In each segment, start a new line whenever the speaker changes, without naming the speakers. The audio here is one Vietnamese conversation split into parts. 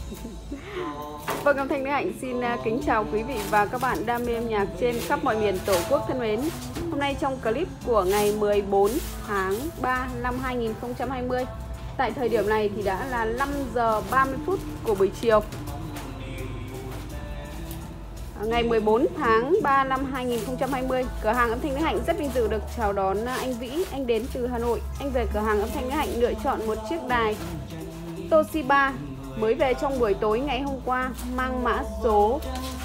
Vâng, âm thanh Đức Hạnh xin kính chào quý vị và các bạn đam mê âm nhạc trên khắp mọi miền Tổ quốc thân mến. Hôm nay trong clip của ngày 14 tháng 3 năm 2020, tại thời điểm này thì đã là 5 giờ 30 phút của buổi chiều. Ngày 14 tháng 3 năm 2020, cửa hàng âm thanh Đức Hạnh rất vinh dự được chào đón anh Vĩ. Anh đến từ Hà Nội. Anh về cửa hàng âm thanh Đức Hạnh lựa chọn một chiếc đài Toshiba mới về trong buổi tối ngày hôm qua, mang mã số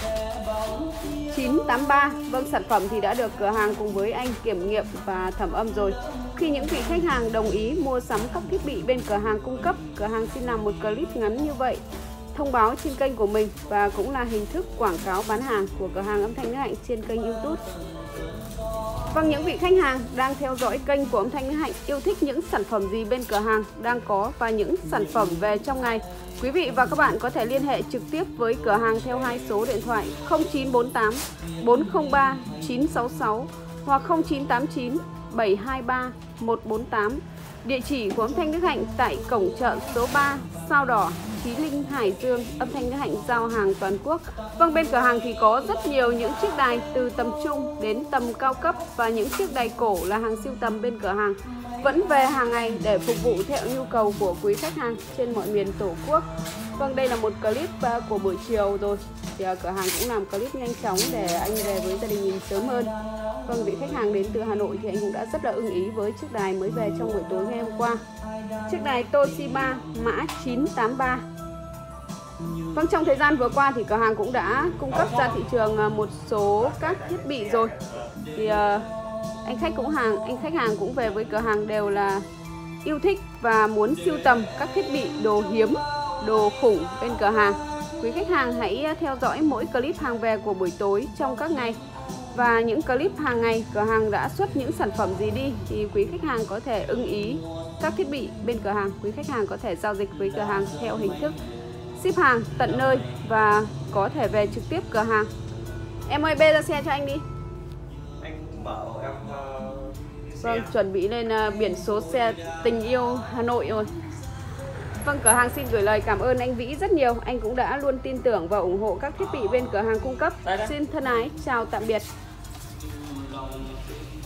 983. Vâng, sản phẩm thì đã được cửa hàng cùng với anh kiểm nghiệm và thẩm âm rồi. Khi những vị khách hàng đồng ý mua sắm các thiết bị bên cửa hàng cung cấp, cửa hàng xin làm một clip ngắn như vậy, thông báo trên kênh của mình và cũng là hình thức quảng cáo bán hàng của cửa hàng âm thanh Đức Hạnh trên kênh YouTube. Vâng, những vị khách hàng đang theo dõi kênh của âm thanh Đức Hạnh yêu thích những sản phẩm gì bên cửa hàng đang có và những sản phẩm về trong ngày, quý vị và các bạn có thể liên hệ trực tiếp với cửa hàng theo hai số điện thoại 0948 403 966 hoặc 0989 723 148. Địa chỉ của âm thanh Đức Hạnh tại cổng chợ số 3, Sao Đỏ, Chí Linh, Hải Dương. Âm thanh Đức Hạnh giao hàng toàn quốc. Vâng, bên cửa hàng thì có rất nhiều những chiếc đài từ tầm trung đến tầm cao cấp và những chiếc đài cổ là hàng siêu tầm bên cửa hàng vẫn về hàng ngày để phục vụ theo nhu cầu của quý khách hàng trên mọi miền Tổ quốc. Vâng, đây là một clip của buổi chiều rồi. Thì cửa hàng cũng làm clip nhanh chóng để anh về với gia đình mình sớm hơn. Vâng, vị khách hàng đến từ Hà Nội thì anh cũng đã rất là ưng ý với chiếc đài mới về trong buổi tối ngày hôm qua. Chiếc đài Toshiba mã 983. Vâng, trong thời gian vừa qua thì cửa hàng cũng đã cung cấp ra thị trường một số các thiết bị rồi. Thì anh khách hàng cũng về với cửa hàng đều là yêu thích và muốn sưu tầm các thiết bị đồ hiếm, đồ khủng bên cửa hàng. Quý khách hàng hãy theo dõi mỗi clip hàng về của buổi tối trong các ngày. Và những clip hàng ngày cửa hàng đã xuất những sản phẩm gì đi thì quý khách hàng có thể ưng ý các thiết bị bên cửa hàng. Quý khách hàng có thể giao dịch với cửa hàng theo hình thức ship hàng tận nơi và có thể về trực tiếp cửa hàng. Em ơi, bê ra xe cho anh đi.
Anh bảo em
Vâng, chuẩn bị lên biển số xe tình yêu Hà Nội rồi. Vâng, cửa hàng xin gửi lời cảm ơn anh Vĩ rất nhiều. Anh cũng đã luôn tin tưởng và ủng hộ các thiết bị bên cửa hàng cung cấp. Xin thân ái, chào tạm biệt.